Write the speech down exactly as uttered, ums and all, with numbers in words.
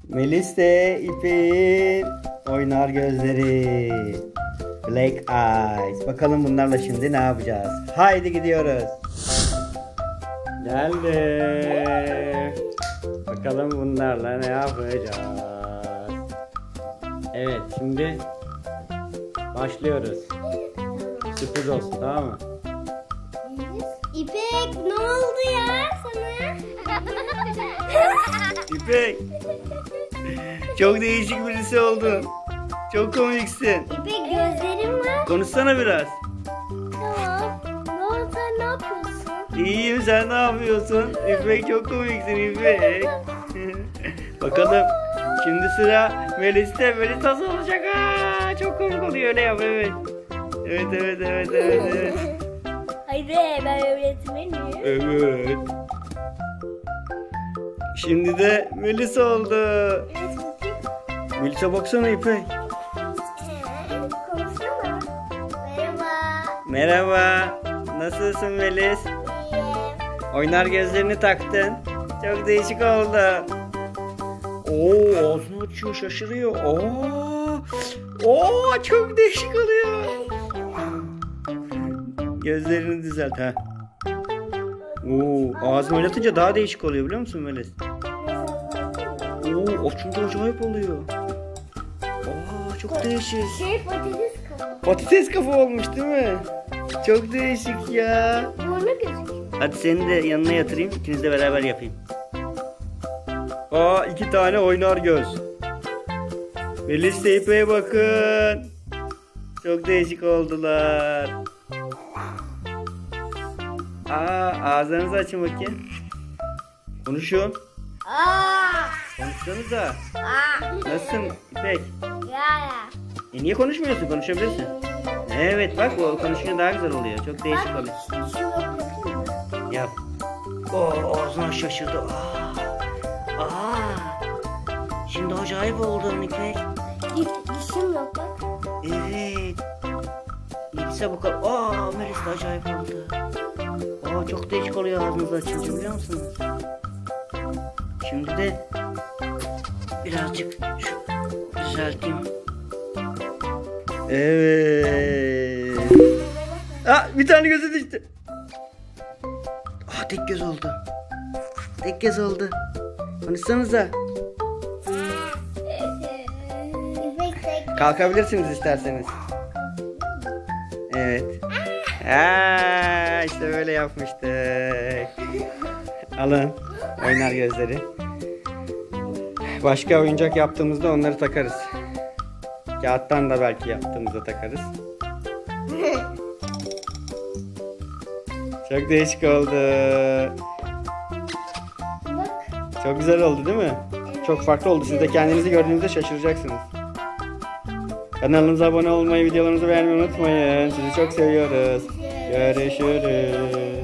Melis de İpek'in oynar gözleri. Black Eyes. Bakalım bunlarla şimdi ne yapacağız? Haydi gidiyoruz. Geldi. Bakalım bunlarla ne yapacağız? Evet, şimdi başlıyoruz. Sürpriz olsun, tamam mı? İpek, ne oldu ya sana? İpek, çok değişik birisi oldun. Çok komiksin. İpek, gözlerim var. Konuşsana biraz. Tamam. Ne oldu, sen ne yapıyorsun? İyiyim, sen ne yapıyorsun? İpek, çok komiksin İpek. Bakalım, şimdi sıra Melis'te. Melis nasıl olacak? Aa, çok komik oluyor, öyle yap, evet. Evet, evet, evet, evet, evet. Haydi, ben öğretmenim. Evet. Şimdi de Melis oldu. Evet, bakayım. Melis'e baksana İpek. Konuşsana. Merhaba. Merhaba. Nasılsın Melis? İyiyim. Oynar gözlerini taktın. Çok değişik oldu. Oo, ağzını açıyor, şaşırıyor. Oo, oo, çok değişik oluyor. Gözlerini düzelt ha. Oo, ağzını oynatınca daha değişik oluyor, biliyor musun Melis? Oo, açınca acayip oluyor. Aa, çok değişik. Şey, patates kabuğu. Patates kafa olmuş değil mi? Çok değişik ya. Burnu gözüküyor. Hadi seni de yanına yatırayım. İkiniz de beraber yapayım. Aa, iki tane oynar göz. Melis de İpek'e bakın. Çok değişik oldular. Aa, ağzınızı açın bakayım. Konuşun. Aa! Konuşsanıza. Aa! Nasılsın İpek? Ya. E niye konuşmuyorsun? Konuşabilirsin. Evet, bak o konuşunca daha güzel oluyor. Çok değişik oluyor. Bak, şu yapayım mı? Yap. Oo, ağzına şaşırdı. Aa. Aa. Şimdi acayip oldun İpek. Dişim yok bak. Evet. Melis'e bakalım. Aa, Melis de acayip oldu. Aa, çok değişik oluyor ağzınızı açınca, biliyor musunuz? Şimdi de birazcık şu düzelteyim. Evet. Aa, bir tane gözü düştü. Aa, tek göz oldu. Tek göz oldu. Konuşsanıza. İpek tek. Kalkabilirsiniz isterseniz. Evet. Aa, işte böyle yapmıştık. Alın. Oynar gözleri. Başka oyuncak yaptığımızda onları takarız. Kağıttan da belki yaptığımızda takarız. Çok değişik oldu. Bak. Çok güzel oldu değil mi? Çok farklı oldu. Siz de kendinizi gördüğünüzde şaşıracaksınız. Kanalımıza abone olmayı, videolarımızı beğenmeyi unutmayın. Sizi çok seviyoruz. Görüşürüz.